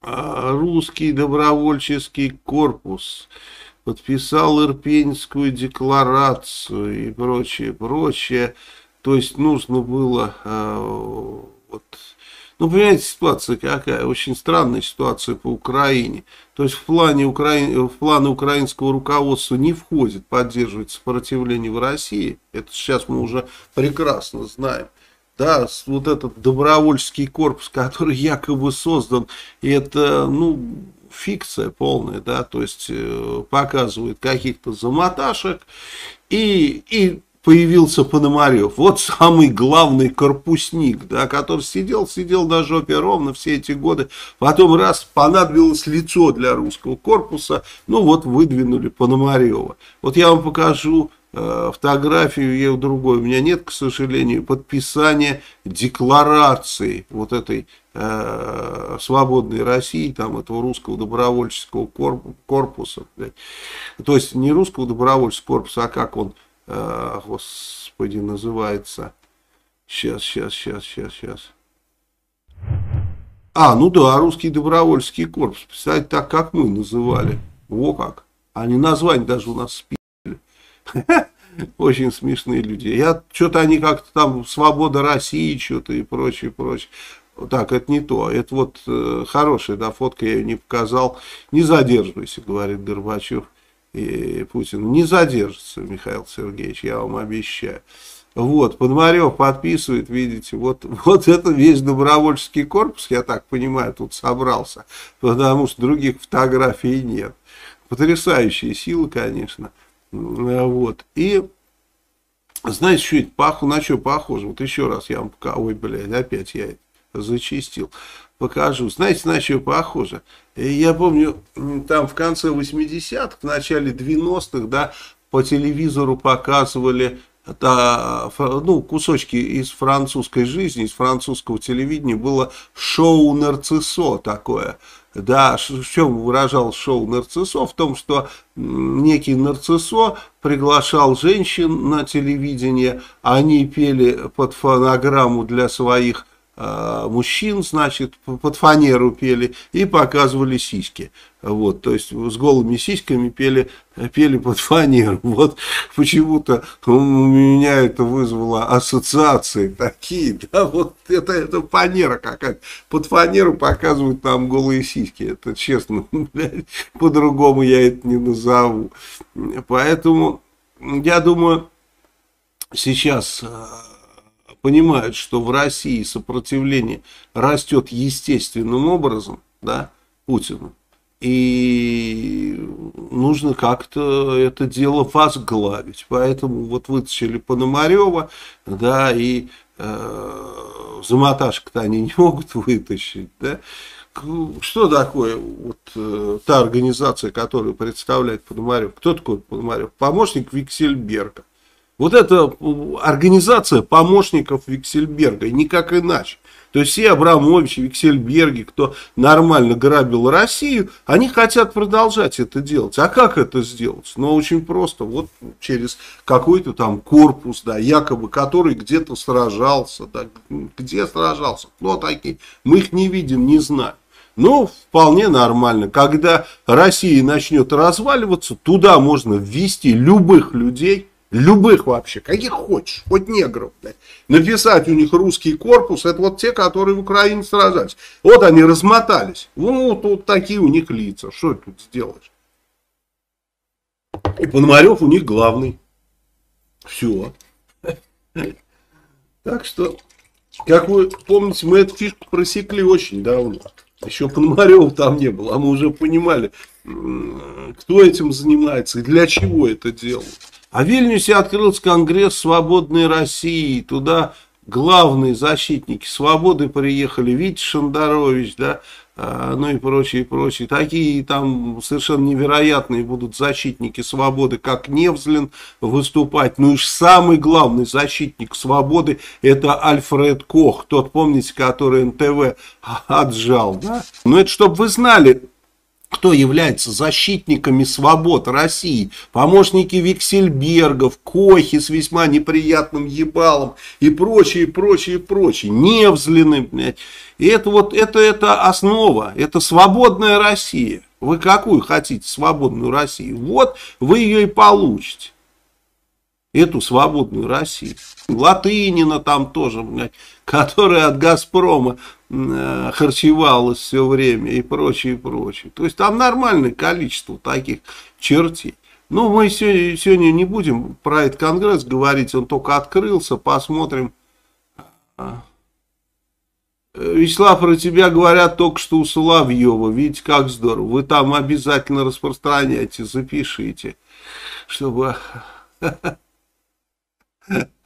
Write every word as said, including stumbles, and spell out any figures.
русский добровольческий корпус подписал Ирпеньскую декларацию и прочее, прочее. То есть нужно было, вот, ну, понимаете, ситуация какая, очень странная ситуация по Украине. То есть в плане Укра... в планы украинского руководства не входит поддерживать сопротивление в России. Это сейчас мы уже прекрасно знаем. Да, вот этот добровольческий корпус, который якобы создан, это, ну, фикция полная, да, то есть э, показывает каких-то замоташек, и, и появился Пономарев, вот самый главный корпусник, да, который сидел, сидел на жопе ровно все эти годы, потом раз, понадобилось лицо для русского корпуса, ну вот выдвинули Пономарева. Вот я вам покажу фотографию, я другой, у меня нет, к сожалению, подписания декларации вот этой э, свободной России, там этого русского добровольческого корпуса, блядь. То есть не русского добровольческого корпуса, а как он, э, господи, называется, сейчас, сейчас, сейчас, сейчас, сейчас. А, ну да, русский добровольческий корпус, представьте, так как мы называли, во как, они название даже у нас спи. Очень смешные люди. Я что-то они как-то там свобода России, что-то и прочее, прочее. Так, это не то. Это вот э, хорошая, да, фотка, я ее не показал. Не задерживайся, говорит Горбачев и Путин. Не задержится, Михаил Сергеевич, я вам обещаю. Вот, Пономарев подписывает, видите, вот, вот это весь добровольческий корпус, я так понимаю, тут собрался, потому что других фотографий нет. Потрясающая сила, конечно. Вот. И знаете, что это похоже, на что похоже? Вот еще раз я вам покажу. Ой, блядь, опять я это зачистил. Покажу. Знаете, на что похоже? Я помню, там в конце восьмидесятых, в начале девяностых, да, по телевизору показывали, да, ну, кусочки из французской жизни, из французского телевидения. Было шоу «Нарциссо» такое. Да, в чем выражалось шоу «Нарциссо»? В том, что некий Нарциссо приглашал женщин на телевидение, они пели под фонограмму для своих э, мужчин, значит, под фанеру пели и показывали сиськи. Вот, то есть с голыми сиськами пели, пели под фанеру. Вот почему-то у меня это вызвало ассоциации такие, да, вот это, это фанера какая-то. Под фанеру показывают там голые сиськи. Это честно, по-другому я это не назову. Поэтому я думаю, сейчас понимают, что в России сопротивление растет естественным образом, да, Путину. И нужно как-то это дело возглавить. Поэтому вот вытащили Пономарева, да, и э, замоташек-то они не могут вытащить, да. Что такое вот э, та организация, которую представляет Пономарев? Кто такой Пономарев? Помощник Виксельберга. Вот это организация помощников Виксельберга, и никак иначе. То есть все Абрамовичи, Виксельберги, кто нормально грабил Россию, они хотят продолжать это делать. А как это сделать? Ну, очень просто. Вот через какой-то там корпус, да, якобы, который где-то сражался. Да, где сражался? Кто такие? Мы их не видим, не знаем. Ну, вполне нормально. Когда Россия начнет разваливаться, туда можно ввести любых людей. Любых вообще, каких хочешь, хоть негров, блядь. Написать у них русский корпус, это вот те, которые в Украине сражались. Вот они размотались. Вот, вот такие у них лица. Что тут сделаешь? И Пономарев у них главный. Все. Так что, как вы помните, мы эту фишку просекли очень давно. Еще Пономарева там не было, а мы уже понимали, кто этим занимается и для чего это делают. А в Вильнюсе открылся Конгресс Свободной России. Туда главные защитники свободы приехали. Витя Шандарович, да, ну и прочие, прочие. Такие там совершенно невероятные будут защитники свободы, как Невзлин, выступать. Ну и самый главный защитник свободы — это Альфред Кох. Тот, помните, который эн тэ вэ отжал, да? Но это чтобы вы знали, кто является защитниками свобод России, помощники Виксельбергов, Кохи с весьма неприятным ебалом и прочее, прочее, прочее, Невзлины, блядь. И это вот, это, это основа, это свободная Россия. Вы какую хотите свободную Россию? Вот вы ее и получите. Эту свободную Россию. Латынина там тоже, блядь, которая от Газпрома э, харчевалась все время и прочее, и прочее. То есть там нормальное количество таких чертей. Ну, мы сегодня, сегодня не будем про этот конгресс говорить, он только открылся, посмотрим. Вячеслав, про тебя говорят только что у Соловьева. Видите, как здорово. Вы там обязательно распространяйте, запишите, чтобы...